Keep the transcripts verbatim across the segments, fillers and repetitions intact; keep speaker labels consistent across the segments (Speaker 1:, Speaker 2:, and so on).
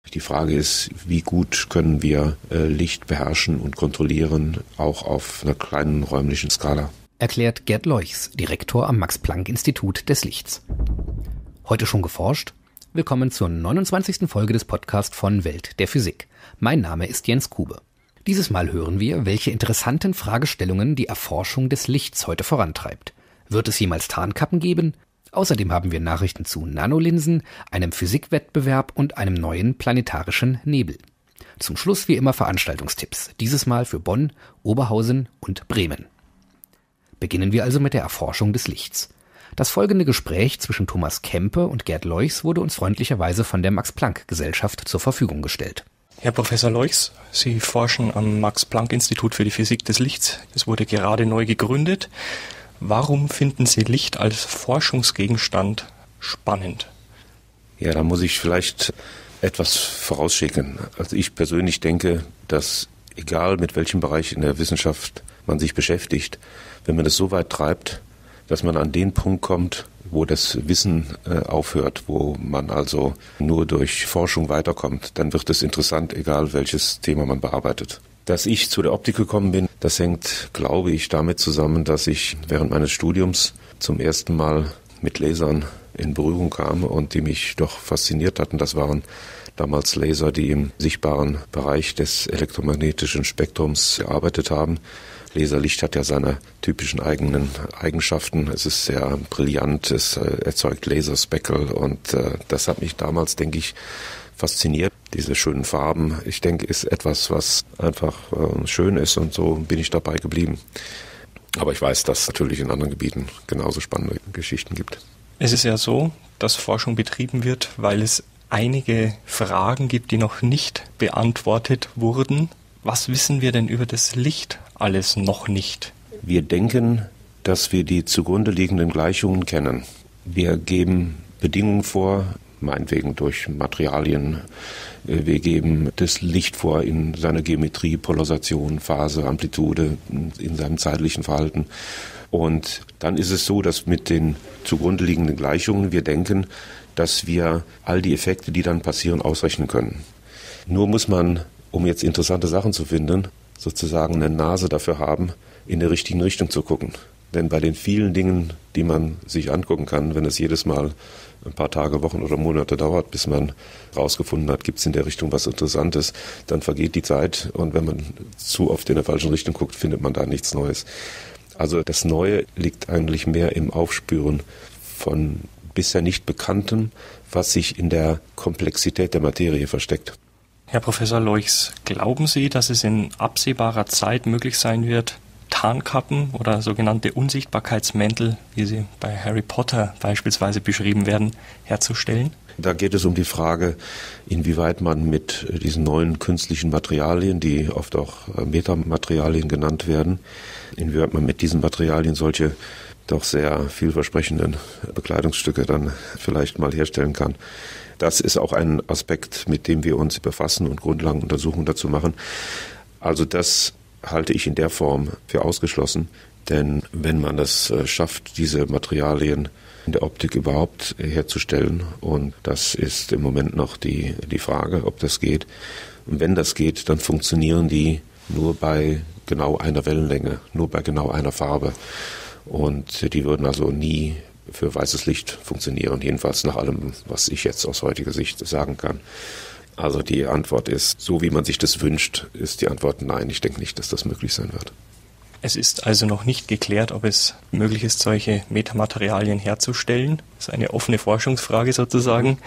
Speaker 1: Die Frage ist, wie gut können wir äh, Licht beherrschen und kontrollieren, auch auf einer kleinen räumlichen Skala.
Speaker 2: Erklärt Gerd Leuchs, Direktor am Max-Planck-Institut des Lichts. Heute schon geforscht? Willkommen zur neunundzwanzigsten Folge des Podcasts von Welt der Physik. Mein Name ist Jens Kube. Dieses Mal hören wir, welche interessanten Fragestellungen die Erforschung des Lichts heute vorantreibt. Wird es jemals Tarnkappen geben? Außerdem haben wir Nachrichten zu Nanolinsen, einem Physikwettbewerb und einem neuen planetarischen Nebel. Zum Schluss wie immer Veranstaltungstipps, dieses Mal für Bonn, Oberhausen und Bremen. Beginnen wir also mit der Erforschung des Lichts. Das folgende Gespräch zwischen Thomas Kempe und Gerd Leuchs wurde uns freundlicherweise von der Max-Planck-Gesellschaft zur Verfügung gestellt.
Speaker 3: Herr Professor Leuchs, Sie forschen am Max-Planck-Institut für die Physik des Lichts. Es wurde gerade neu gegründet. Warum finden Sie Licht als Forschungsgegenstand spannend?
Speaker 1: Ja, da muss ich vielleicht etwas vorausschicken. Also ich persönlich denke, dass egal mit welchem Bereich in der Wissenschaft man sich beschäftigt, wenn man das so weit treibt, dass man an den Punkt kommt, wo das Wissen äh, aufhört, wo man also nur durch Forschung weiterkommt, dann wird es interessant, egal welches Thema man bearbeitet. Dass ich zu der Optik gekommen bin, das hängt, glaube ich, damit zusammen, dass ich während meines Studiums zum ersten Mal mit Lasern in Berührung kam und die mich doch fasziniert hatten. Das waren damals Laser, die im sichtbaren Bereich des elektromagnetischen Spektrums gearbeitet haben. Laserlicht hat ja seine typischen eigenen Eigenschaften. Es ist sehr brillant, es äh, erzeugt Laserspekkel und äh, das hat mich damals, denke ich, fasziniert. Diese schönen Farben, ich denke, ist etwas, was einfach äh, schön ist und so bin ich dabei geblieben. Aber ich weiß, dass es natürlich in anderen Gebieten genauso spannende Geschichten gibt.
Speaker 3: Es ist ja so, dass Forschung betrieben wird, weil es einige Fragen gibt, die noch nicht beantwortet wurden. Was wissen wir denn über das Licht alles noch nicht?
Speaker 1: Wir denken, dass wir die zugrunde liegenden Gleichungen kennen. Wir geben Bedingungen vor, meinetwegen durch Materialien. Wir geben das Licht vor in seiner Geometrie, Polarisation, Phase, Amplitude, in seinem zeitlichen Verhalten. Und dann ist es so, dass mit den zugrunde liegenden Gleichungen wir denken, dass wir all die Effekte, die dann passieren, ausrechnen können. Nur muss man, um jetzt interessante Sachen zu finden, sozusagen eine Nase dafür haben, in der richtigen Richtung zu gucken. Denn bei den vielen Dingen, die man sich angucken kann, wenn es jedes Mal ein paar Tage, Wochen oder Monate dauert, bis man rausgefunden hat, gibt es in der Richtung was Interessantes, dann vergeht die Zeit und wenn man zu oft in der falschen Richtung guckt, findet man da nichts Neues. Also das Neue liegt eigentlich mehr im Aufspüren von bisher nicht Bekanntem, was sich in der Komplexität der Materie versteckt.
Speaker 3: Herr Professor Leuchs, glauben Sie, dass es in absehbarer Zeit möglich sein wird, Tarnkappen oder sogenannte Unsichtbarkeitsmäntel, wie sie bei Harry Potter beispielsweise beschrieben werden, herzustellen?
Speaker 1: Da geht es um die Frage, inwieweit man mit diesen neuen künstlichen Materialien, die oft auch Metamaterialien genannt werden, inwieweit man mit diesen Materialien solche doch sehr vielversprechenden Bekleidungsstücke dann vielleicht mal herstellen kann. Das ist auch ein Aspekt, mit dem wir uns befassen und Grundlagenuntersuchungen dazu machen. Also das halte ich in der Form für ausgeschlossen, denn wenn man es schafft, diese Materialien in der Optik überhaupt herzustellen, und das ist im Moment noch die, die Frage, ob das geht, und wenn das geht, dann funktionieren die nur bei genau einer Wellenlänge, nur bei genau einer Farbe und die würden also nie für weißes Licht funktionieren, jedenfalls nach allem, was ich jetzt aus heutiger Sicht sagen kann. Also die Antwort ist, so wie man sich das wünscht, ist die Antwort nein. Ich denke nicht, dass das möglich sein wird.
Speaker 3: Es ist also noch nicht geklärt, ob es möglich ist, solche Metamaterialien herzustellen. Das ist eine offene Forschungsfrage sozusagen.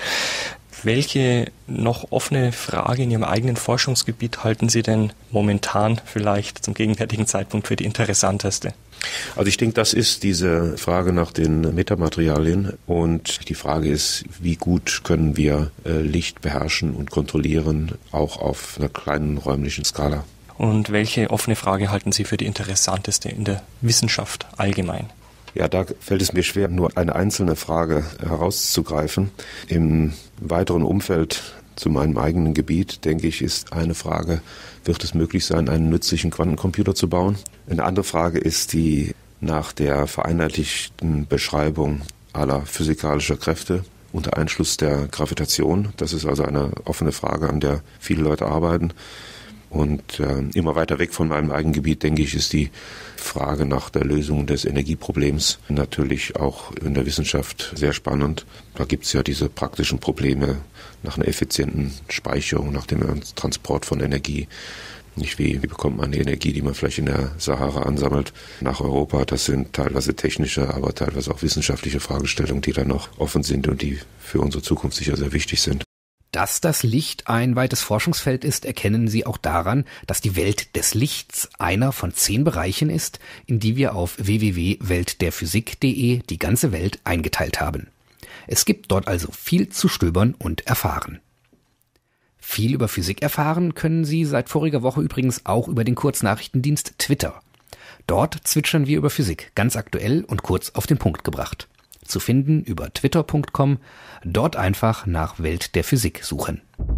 Speaker 3: Welche noch offene Frage in Ihrem eigenen Forschungsgebiet halten Sie denn momentan vielleicht zum gegenwärtigen Zeitpunkt für die interessanteste?
Speaker 1: Also ich denke, das ist diese Frage nach den Metamaterialien und die Frage ist, wie gut können wir äh, Licht beherrschen und kontrollieren, auch auf einer kleinen räumlichen Skala.
Speaker 3: Und welche offene Frage halten Sie für die interessanteste in der Wissenschaft allgemein?
Speaker 1: Ja, da fällt es mir schwer, nur eine einzelne Frage herauszugreifen. Im weiteren Umfeld zu meinem eigenen Gebiet, denke ich, ist eine Frage, wird es möglich sein, einen nützlichen Quantencomputer zu bauen? Eine andere Frage ist die nach der vereinheitlichten Beschreibung aller physikalischer Kräfte. unter Einschluss der Gravitation. Das ist also eine offene Frage, an der viele Leute arbeiten. Und äh, immer weiter weg von meinem eigenen Gebiet, denke ich, ist die Frage nach der Lösung des Energieproblems natürlich auch in der Wissenschaft sehr spannend. Da gibt es ja diese praktischen Probleme nach einer effizienten Speicherung, nach dem Transport von Energie. Nicht wie, wie bekommt man die Energie, die man vielleicht in der Sahara ansammelt, nach Europa. Das sind teilweise technische, aber teilweise auch wissenschaftliche Fragestellungen, die da noch offen sind und die für unsere Zukunft sicher sehr wichtig sind.
Speaker 2: Dass das Licht ein weites Forschungsfeld ist, erkennen Sie auch daran, dass die Welt des Lichts einer von zehn Bereichen ist, in die wir auf w w w punkt welt der physik punkt de die ganze Welt eingeteilt haben. Es gibt dort also viel zu stöbern und erfahren. Viel über Physik erfahren können Sie seit voriger Woche übrigens auch über den Kurznachrichtendienst Twitter. Dort zwitschern wir über Physik, ganz aktuell und kurz auf den Punkt gebracht. Zu finden über twitter punkt com, dort einfach nach Welt der Physik suchen.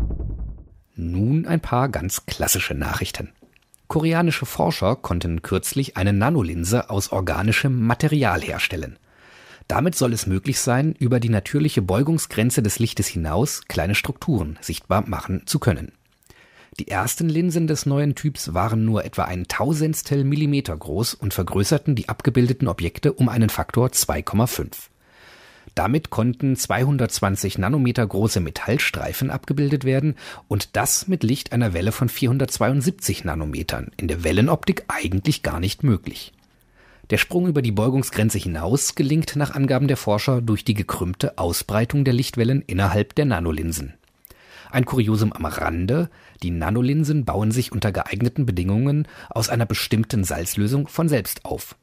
Speaker 2: Nun ein paar ganz klassische Nachrichten. Koreanische Forscher konnten kürzlich eine Nanolinse aus organischem Material herstellen. Damit soll es möglich sein, über die natürliche Beugungsgrenze des Lichtes hinaus kleine Strukturen sichtbar machen zu können. Die ersten Linsen des neuen Typs waren nur etwa ein Tausendstel Millimeter groß und vergrößerten die abgebildeten Objekte um einen Faktor zwei Komma fünf. Damit konnten zweihundertzwanzig Nanometer große Metallstreifen abgebildet werden und das mit Licht einer Welle von vierhundertzweiundsiebzig Nanometern, in der Wellenoptik eigentlich gar nicht möglich. Der Sprung über die Beugungsgrenze hinaus gelingt nach Angaben der Forscher durch die gekrümmte Ausbreitung der Lichtwellen innerhalb der Nanolinsen. Ein Kuriosum am Rande: Die Nanolinsen bauen sich unter geeigneten Bedingungen aus einer bestimmten Salzlösung von selbst auf.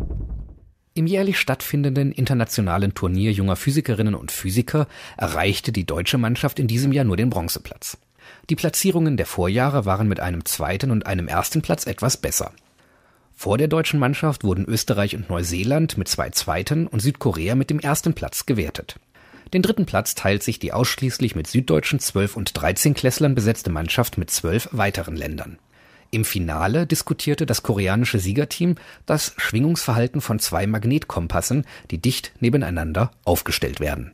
Speaker 2: Im jährlich stattfindenden internationalen Turnier junger Physikerinnen und Physiker erreichte die deutsche Mannschaft in diesem Jahr nur den Bronzeplatz. Die Platzierungen der Vorjahre waren mit einem zweiten und einem ersten Platz etwas besser. Vor der deutschen Mannschaft wurden Österreich und Neuseeland mit zwei zweiten und Südkorea mit dem ersten Platz gewertet. Den dritten Platz teilt sich die ausschließlich mit süddeutschen zwölf- und dreizehn-Klässlern besetzte Mannschaft mit zwölf weiteren Ländern. Im Finale diskutierte das koreanische Siegerteam das Schwingungsverhalten von zwei Magnetkompassen, die dicht nebeneinander aufgestellt werden.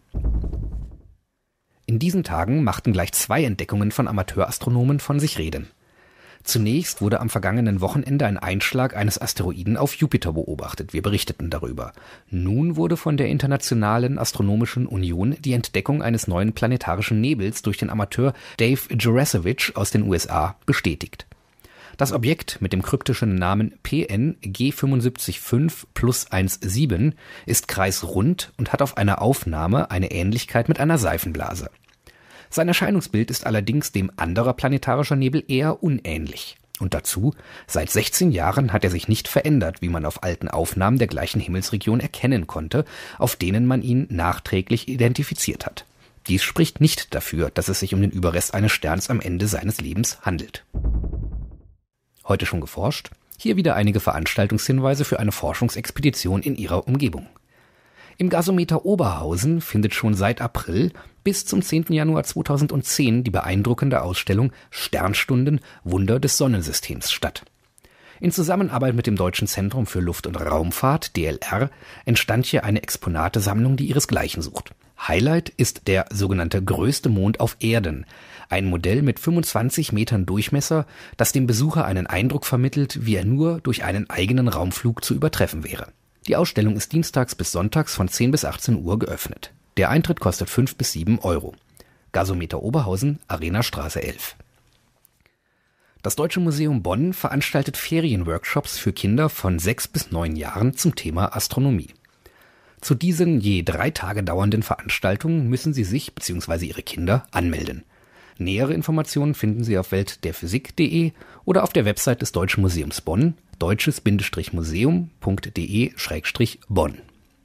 Speaker 2: In diesen Tagen machten gleich zwei Entdeckungen von Amateurastronomen von sich reden. Zunächst wurde am vergangenen Wochenende ein Einschlag eines Asteroiden auf Jupiter beobachtet. Wir berichteten darüber. Nun wurde von der Internationalen Astronomischen Union die Entdeckung eines neuen planetarischen Nebels durch den Amateur Dave Jurasevich aus den U S A bestätigt. Das Objekt mit dem kryptischen Namen P N G sieben fünf fünf plus siebzehn ist kreisrund und hat auf einer Aufnahme eine Ähnlichkeit mit einer Seifenblase. Sein Erscheinungsbild ist allerdings dem anderer planetarischer Nebel eher unähnlich. Und dazu, seit sechzehn Jahren hat er sich nicht verändert, wie man auf alten Aufnahmen der gleichen Himmelsregion erkennen konnte, auf denen man ihn nachträglich identifiziert hat. Dies spricht nicht dafür, dass es sich um den Überrest eines Sterns am Ende seines Lebens handelt. Heute schon geforscht? Hier wieder einige Veranstaltungshinweise für eine Forschungsexpedition in Ihrer Umgebung. Im Gasometer Oberhausen findet schon seit April bis zum zehnten Januar zweitausendzehn die beeindruckende Ausstellung Sternstunden – Wunder des Sonnensystems statt. In Zusammenarbeit mit dem Deutschen Zentrum für Luft- und Raumfahrt D L R entstand hier eine Exponatesammlung, die ihresgleichen sucht. Highlight ist der sogenannte größte Mond auf Erden, ein Modell mit fünfundzwanzig Metern Durchmesser, das dem Besucher einen Eindruck vermittelt, wie er nur durch einen eigenen Raumflug zu übertreffen wäre. Die Ausstellung ist dienstags bis sonntags von zehn bis achtzehn Uhr geöffnet. Der Eintritt kostet fünf bis sieben Euro. Gasometer Oberhausen, Arenastraße elf. Das Deutsche Museum Bonn veranstaltet Ferienworkshops für Kinder von sechs bis neun Jahren zum Thema Astronomie. Zu diesen je drei Tage dauernden Veranstaltungen müssen Sie sich bzw. Ihre Kinder anmelden. Nähere Informationen finden Sie auf welt der physik punkt de oder auf der Website des Deutschen Museums Bonn, deutsches Museum punkt de Schrägstrich Bonn.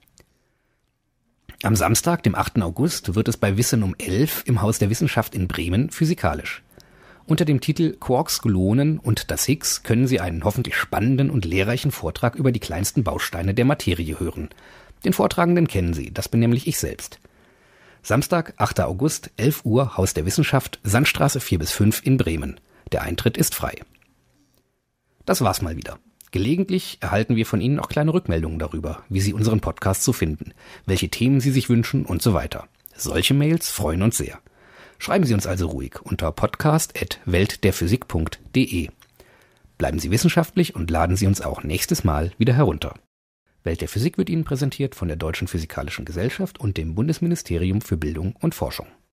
Speaker 2: Am Samstag, dem achten August, wird es bei Wissen um elf im Haus der Wissenschaft in Bremen physikalisch. Unter dem Titel Quarks, Gluonen und das Higgs können Sie einen hoffentlich spannenden und lehrreichen Vortrag über die kleinsten Bausteine der Materie hören. Den Vortragenden kennen Sie, das bin nämlich ich selbst. Samstag, achter August, elf Uhr, Haus der Wissenschaft, Sandstraße vier bis fünf in Bremen. Der Eintritt ist frei. Das war's mal wieder. Gelegentlich erhalten wir von Ihnen auch kleine Rückmeldungen darüber, wie Sie unseren Podcast so finden, welche Themen Sie sich wünschen und so weiter. Solche Mails freuen uns sehr. Schreiben Sie uns also ruhig unter podcast at weltderphysik punkt de. Bleiben Sie wissenschaftlich und laden Sie uns auch nächstes Mal wieder herunter. Welt der Physik wird Ihnen präsentiert von der Deutschen Physikalischen Gesellschaft und dem Bundesministerium für Bildung und Forschung.